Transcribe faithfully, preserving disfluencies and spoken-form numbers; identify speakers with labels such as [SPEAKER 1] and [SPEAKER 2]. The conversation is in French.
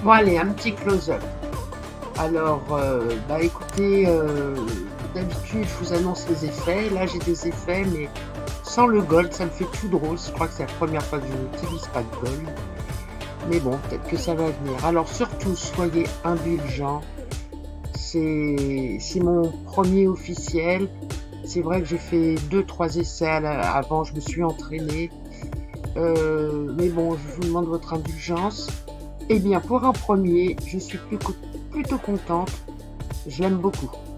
[SPEAKER 1] Bon allez, un petit close-up. Alors, euh, bah écoutez, euh, d'habitude je vous annonce les effets. Là j'ai des effets, mais sans le gold, ça me fait tout drôle. Je crois que c'est la première fois que je n'utilise pas de gold. Mais bon, peut-être que ça va venir. Alors surtout, soyez indulgents. C'est c'est mon premier officiel. C'est vrai que j'ai fait deux trois essais à la- avant, je me suis entraîné. Euh, mais bon, je vous demande votre indulgence. Eh bien, pour un premier, je suis plus co- plutôt contente. Je l'aime beaucoup.